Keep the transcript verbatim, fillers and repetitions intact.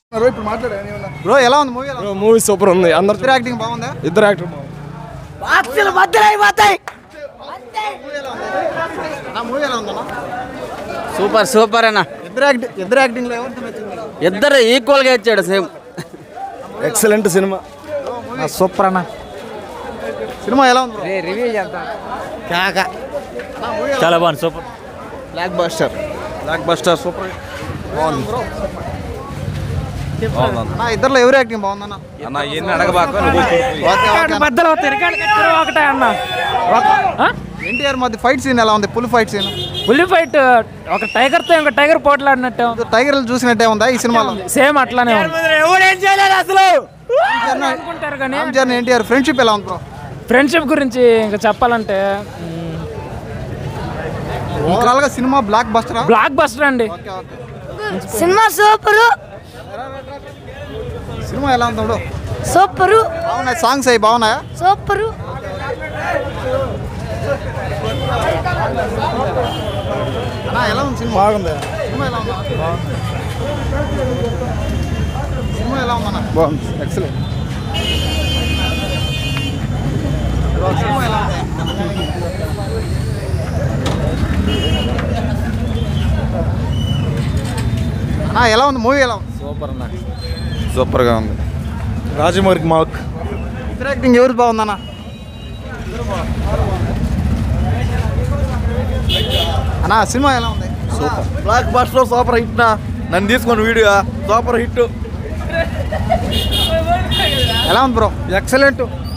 Bro ఎలా ఉంది movie? Movie super ఉంది. అందరు యాక్టింగ్ బాగుందా? ఇద్దరు యాక్టర్ సూపర్ సూపర్ అన్న. ఇద్దరు యాక్టింగ్ ఇద్దరు యాక్టింగ్ ఇద్దరు ఈక్వల్ గా ఇచ్చాడు. Same excellent cinema. సూపర్ అన్న. సినిమా ఎలా ఉంది? రివ్యూ చేద్దాం. చాలా బాగుంది. Super blockbuster. Blockbuster super బాగుంది. ఇద్దరులో ఎవరు యాక్టింగ్ బాగుందన్న? అన్న ఎన్ని అడగబాక ఒకటే అన్న. ఎన్టీఆర్ మధ్య ఫైట్ సీన్ ఎలా ఉంది? Full fight scene. Full fight ఒక టైగర్ తో ఇంకా టైగర్ పోట్లాడినట్టు. టైగర్ చూసినట్టే ఉందా ఈ సినిమాలో? సేమ్ అట్లానే ఉంది. అనుకుంటారు కానీ ఎన్టీఆర్ ఫ్రెండ్షిప్ ఎలా ఉంది బ్రో? ఫ్రెండ్షిప్ గురించి ఇంకా చెప్పాలంటే ఓవరాల్ గా cinema blockbuster. Blockbuster అండి. Cinema super. సినిమా ఎలా ఉంది బ్రో? సూపర్. బాగున్నాయి. సాంగ్స్ అవి బాగున్నాయా? సూపర్. ఎలా ఉంది సినిమా? బాగుంది. సినిమా ఎలా ఉందా? సినిమా ఎలా ఉందన్న? బాగుంది. ఎక్సలెంట్. సినిమా ఎలా ఉంది? ఎలా ఉంది మూవీ? ఎలా ఉంది? సూపర్ అన్న. సూపర్గా ఉంది. రాజమౌళి మాక్. ఇద్దరు యాక్టింగ్ ఎవరు బాగుందన్న? అన్నా సినిమా ఎలా ఉంది? Super. Blockbuster super hit నా. నన్ను తీసుకొని వీడియో సూపర్ హిట్. ఎలా ఉంది బ్రో? ఎక్సలెంట్.